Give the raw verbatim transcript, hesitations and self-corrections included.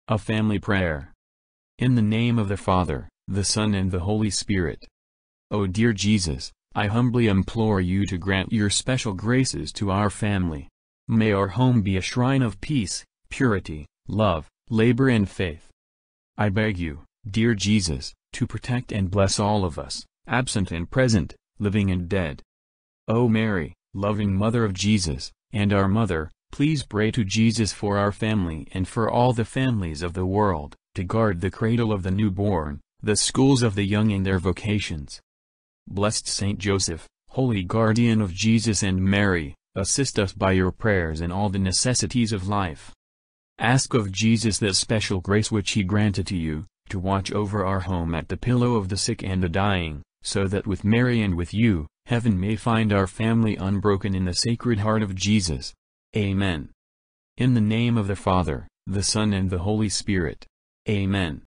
A family prayer. In the name of the Father, the Son and the Holy Spirit. O dear Jesus, I humbly implore you to grant your special graces to our family. May our home be a shrine of peace, purity, love, labor and faith. I beg you, dear Jesus, to protect and bless all of us, absent and present, living and dead. O Mary, loving Mother of Jesus, and our Mother, please pray to Jesus for our family and for all the families of the world, to guard the cradle of the newborn, the schools of the young and their vocations. Blessed Saint Joseph, holy guardian of Jesus and Mary, assist us by your prayers in all the necessities of life. Ask of Jesus that special grace which he granted to you, to watch over our home at the pillow of the sick and the dying, so that with Mary and with you, heaven may find our family unbroken in the Sacred Heart of Jesus. Amen. In the name of the Father, the Son and the Holy Spirit. Amen.